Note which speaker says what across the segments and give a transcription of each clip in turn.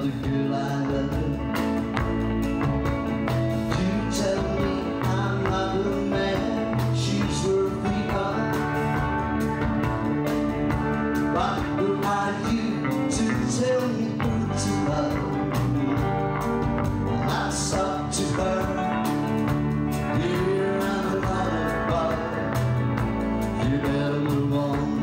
Speaker 1: the girl I love. You tell me I'm not the man she's worthy of. What will I do to tell me who to love? That's up to her. Here and another bar. You better move on.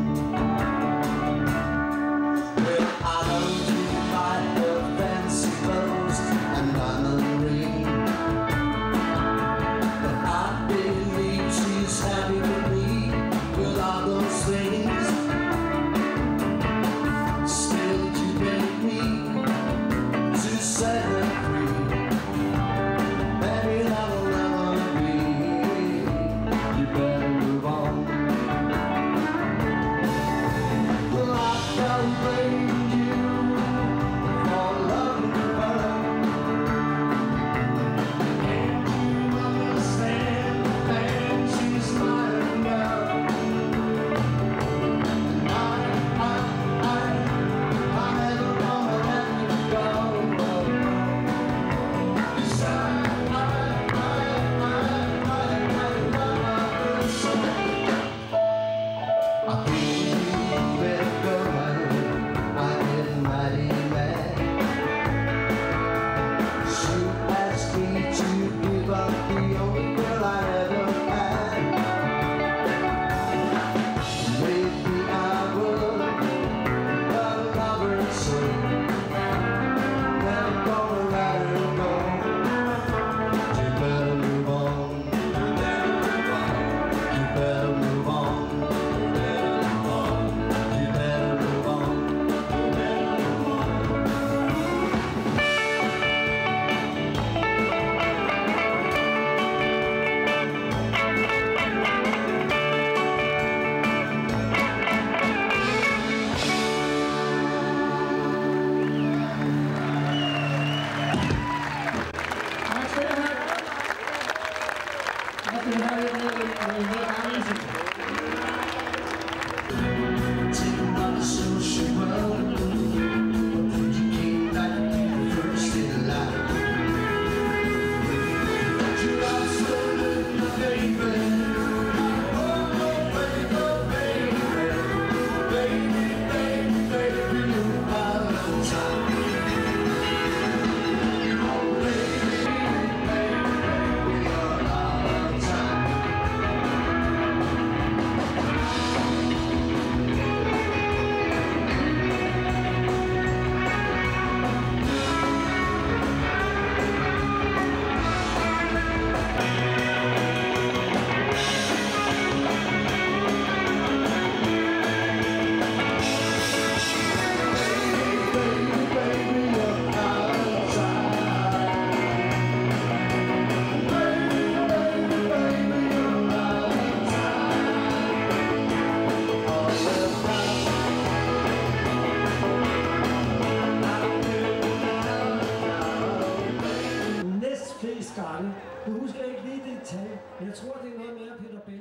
Speaker 2: Gange. Nu husker jeg ikke lige det tal, men jeg tror, det er noget med, at Peter Bell